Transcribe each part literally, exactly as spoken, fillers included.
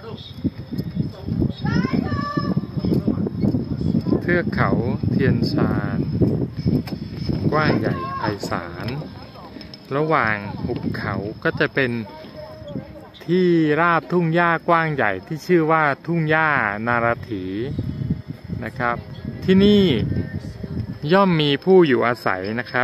เทือกเขาเทียนซานกว้างใหญ่ไพศาลระหว่างหุบเขาก็จะเป็นที่ราบทุ่งหญ้ากว้างใหญ่ที่ชื่อว่าทุ่งหญ้านาราถีนะครับที่นี่ย่อมมีผู้อยู่อาศัยนะครับ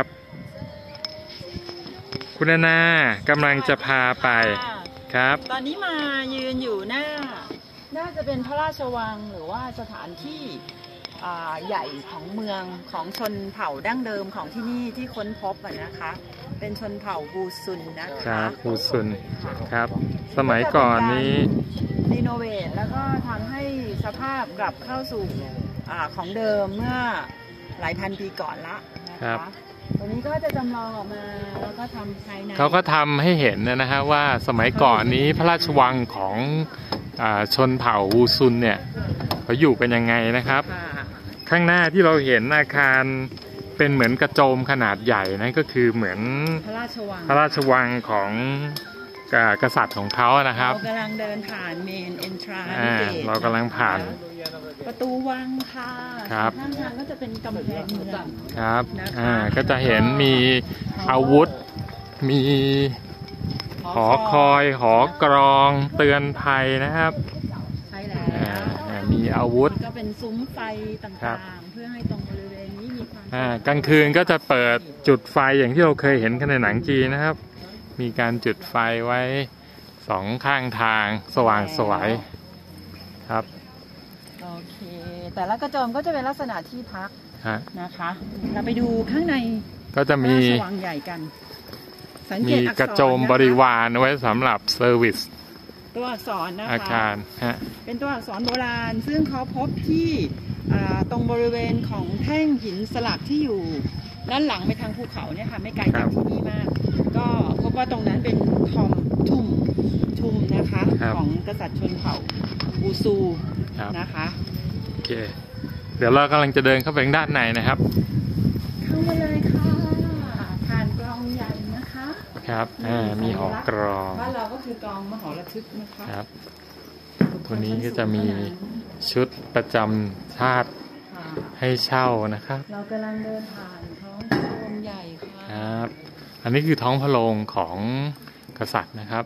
คุณนากำลังจะพาไปครับตอนนี้มายืนอยู่หน้าน่าจะเป็นพระราชวังหรือว่าสถานที่ใหญ่ของเมืองของชนเผ่าดั้งเดิมของที่นี่ที่ค้นพบนะคะเป็นชนเผ่าบูซุนนะคะบูซุนครับสมัยก่อนนี้รีโนเวทแล้วก็ทำให้สภาพกลับเข้าสู่ของเดิมเมื่อหลายพันปีก่อนละนะคะตรงนี้ก็จะจำลองออกมาแล้วก็ทำภายในเขาก็ทำให้เห็นนะฮะว่าสมัยก่อนนี้พระราชวังของชนเผ่าบูซุนเนี่ยเขาอยู่เป็นยังไงนะครับข้างหน้าที่เราเห็นอาคารเป็นเหมือนกระโจมขนาดใหญ่นั่นก็คือเหมือนพระราชวังพระราชวังของกษัตริย์ของเขานะครับเรากำลังเดินผ่านเมนเอนทรานซ์เรากำลังผ่านประตูวังค่ะครับข้างทางก็จะเป็นกำแพงเมืองครับอ่าก็จะเห็นมีอาวุธมีหอคอยหอกรองเตือนภัยนะครับใช่แล้วมีอาวุธก็เป็นซุ้มไฟต่างๆเพื่อให้ตรงบริเวณนี้มีความอ่ากลางคืนก็จะเปิดจุดไฟอย่างที่เราเคยเห็นกันในหนังจีนนะครับมีการจุดไฟไว้สองข้างทางสว่างสวยครับโอเคแต่ละกระโจมก็จะเป็นลักษณะที่พักนะคะเราไปดูข้างในก็จะมีสว่างใหญ่กันมีกระโจมบริวารไว้สำหรับเซอร์วิสตัวอักษรนะคะอาคารฮะเป็นตัวอักษรโบราณซึ่งเขาพบที่ตรงบริเวณของแท่งหินสลักที่อยู่ด้านหลังไปทางภูเขาเนี่ยค่ะไม่ไกลจากที่นี่มากก็พบว่าตรงนั้นเป็นทอมทุ่มทุ่มนะคะของกษัตริย์ชนเผ่าบูซูนะคะโอเคเดี๋ยวเรากำลังจะเดินเข้าไปด้านในนะครับเข้ามาเลยค่ะผ่านกลองใหญ่นะคะครับอ่ามีหอกรองบ้านเราก็คือกลองมหรทึกนะคะครับตัวนี้ก็จะมีชุดประจำชาติให้เช่านะครับเรากำลังเดินผ่านท้องพระโรงใหญ่ค่ะครับอันนี้คือท้องพระโรงของกษัตริย์นะครับ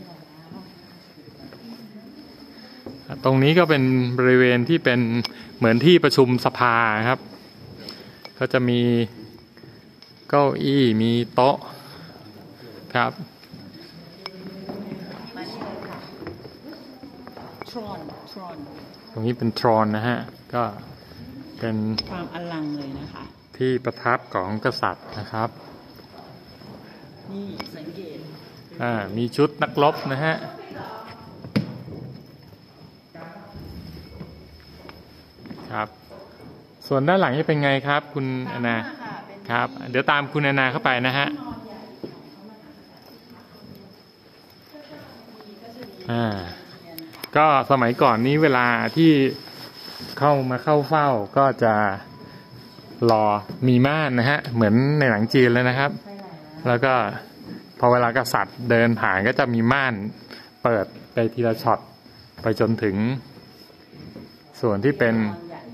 ตรงนี้ก็เป็นบริเวณที่เป็นเหมือนที่ประชุมสภาครับก็จะมีเก้าอี้มีโต๊ะครับตรงนี้เป็นทรอนนะฮะก็เป็นความอลังเลยนะคะที่ประทับของกษัตริย์นะครับนี่สังเกตอ่ามีชุดนักรบนะฮะครับส่วนด้านหลังจะเป็นไงครับคุณอนาครับเดี๋ยวตามคุณอนาเข้าไปนะฮะอ่าก็สมัยก่อนนี้เวลาที่เข้ามาเข้าเฝ้าก็จะรอมีม่านนะฮะเหมือนในหนังจีนเลยนะครับแล้วก็พอเวลากษัตริย์เดินผ่านก็จะมีม่านเปิดไปทีละช็อตไปจนถึงส่วนที่เป็น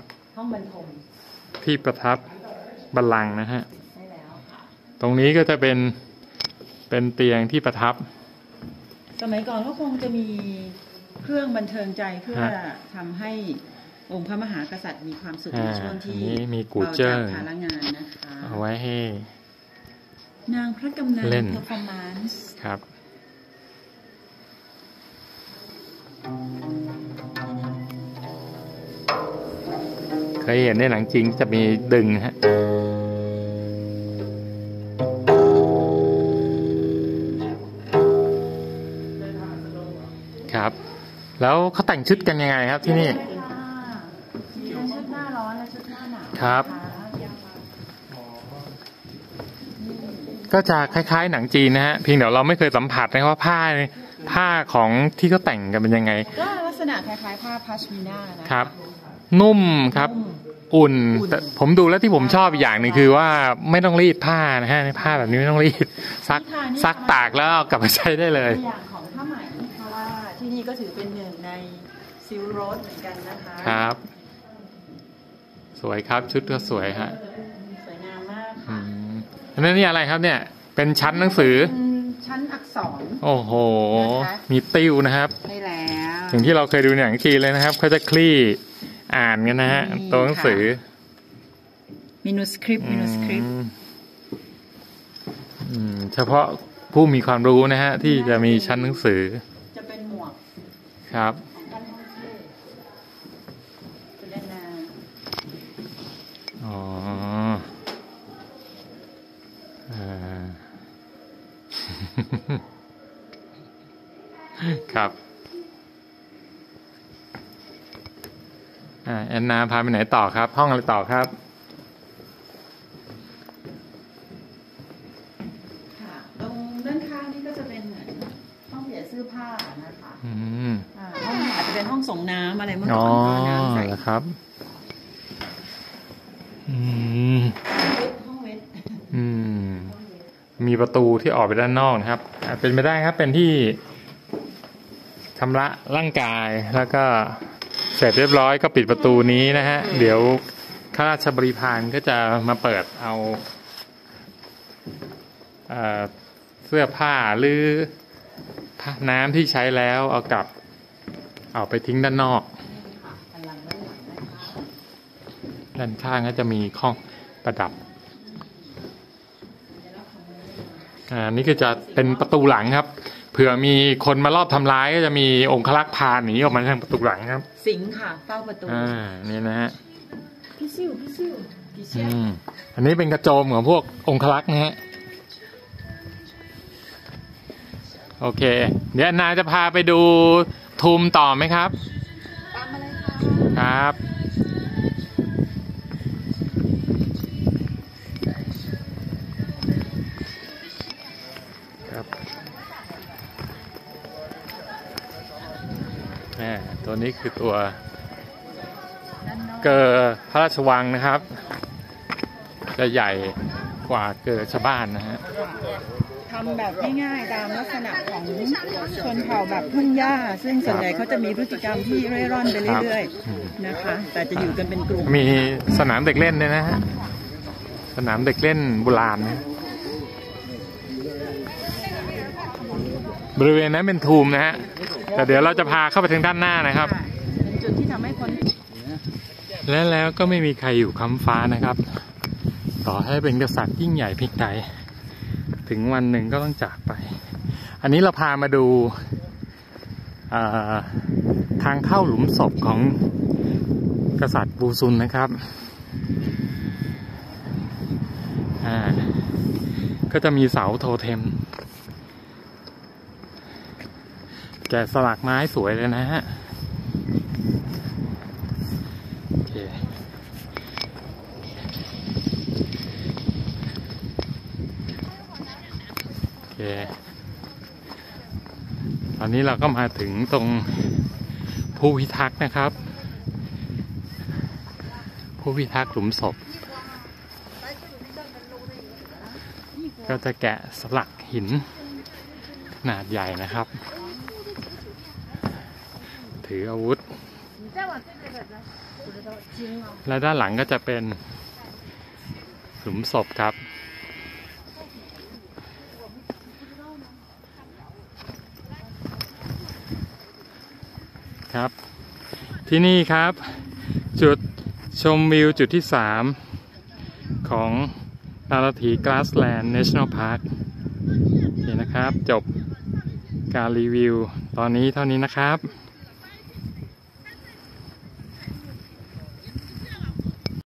ที่ประทับบัลลังก์นะฮะตรงนี้ก็จะเป็นเป็นเตียงที่ประทับสมัยก่อนก็คงจะมีเครื่องบันเทิงใจเพื่อทำให้องค์พระมหากษัตริย์มีความสุขในช่วงที่เราจากภาระงานนะคะเอาไว้ให้นางพระกำนัน performance ครับเคยเห็นในหนังจริงจะมีดึงฮะครับแล้วเขาแต่งชุดกันยังไงครับที่นี่มีทั้งชุดหน้าร้อนและชุดหน้าหนาวครับก็จะคล้ายๆหนังจีนนะฮะเพียงเดี๋ยวเราไม่เคยสัมผัสนะว่าผ้าผ้าของที่เขาแต่งกันเป็นยังไงก็ลักษณะคล้ายๆผ้าพัชมินานะครับนุ่มครับอุ่นแต่ผมดูแล้วที่ผมชอบอีกอย่างหนึ่งคือว่าไม่ต้องรีดผ้านะฮะผ้าแบบนี้ไม่ต้องรีดซักซักตากแล้วเอากลับมาใช้ได้เลยอย่างของผ้าไหมเพราะว่าที่นี่นี่ก็ถือเป็นหนึ่งในซิลโรดเหมือนกันนะคะครับ สวยครับชุดก็สวยฮะสวยงามมากค่ะอันนี้นี่อะไรครับเนี่ยเป็นชั้นหนังสือชั้นอักษรโอ้โหมีติ้วนะครับใช่แล้วอย่างที่เราเคยดูในหนังจีนเลยนะครับเขาจะคลี่อ่านกันนะฮะตัวหนังสือมินูสคริปต์มินูสคริปต์เฉพาะผู้มีความรู้นะฮะที่จะมีชั้นหนังสือจะเป็นหมวกครับอ๋อครับแอนนาพาไปไหนต่อครับห้องอะไรต่อครับค่ะตรงด้านข้างนี่ก็จะเป็นเหมือนห้องเปลี่ยนเสื้อผ้านะคะอืมห้องอาจจะเป็นห้องส่งน้ำอะไรเมื่อก่อนก็น้ำใส่ครับอืมห้องเวทอืมมีประตูที่ออกไปด้านนอกนะครับเป็นไปได้ครับเป็นที่ชำระร่างกายแล้วก็เสร็จเรียบร้อยก็ปิดประตูนี้นะฮะเดี๋ยวข้าราชบริพารก็จะมาเปิดเอาเอ่อเสื้อผ้าหรือน้ำที่ใช้แล้วเอากลับเอาไปทิ้งด้านนอกด้านข้างก็จะมีห้องประดับอ่านี่ก็จะเป็นประตูหลังครับเผื่อมีคนมารอบทำร้ายก็จะมีองครักษ์พาหนีออกมาทางประตูหลังครับสิงค่ะเฝ้าประตูอ่านี่นะฮะพี่ซิวพี่ซิวพี่เชี่ยอันนี้เป็นกระโจมของพวกองครักษ์นะฮะโอเคเดี๋ยวนาจะพาไปดูทูมต่อไหมครับตามมาเลยค่ะครับครับตัวนี้คือตัวเกอพระราชวังนะครับจะใหญ่กว่าเกอชาวบ้านนะฮะทำแบบง่ายๆตามลักษณะของชนเผ่าแบบทุ่งหญ้าซึ่งส่วนใหญ่เขาจะมีพฤติกรรมที่เร่ร่อนไปเรื่อยๆนะคะแต่จะอยู่กันเป็นกลุ่มมีสนามเด็กเล่นด้วยนะฮะสนามเด็กเล่นโบราณนะบริเวณนั้นเป็นทูมนะฮะแต่เดี๋ยวเราจะพาเข้าไปทางด้านหน้านะครับเป็นจุดที่ทำให้คนและแล้วก็ไม่มีใครอยู่ค้ำฟ้านะครับต่อให้เป็นกษัตริย์ยิ่งใหญ่เพียงใดถึงวันหนึ่งก็ต้องจากไปอันนี้เราพามาดูทางเข้าหลุมศพของกษัตริย์บูซุนนะครับก็จะมีเสาโทเทมแกะสลักไม้สวยเลยนะฮะโอเคโอเคตอนนี้เราก็มาถึงตรงผู้พิทักษ์นะครับผู้พิทักษ์หลุมศพก็จะแกะสลักหินขนาดใหญ่นะครับถืออาวุธและด้านหลังก็จะเป็นหลุมศพครับครับที่นี่ครับจุดชมวิวจุดที่สามของนาราธีกราสแลนด์ National Park โอเคนะครับจบการรีวิวตอนนี้เท่านี้นะครับ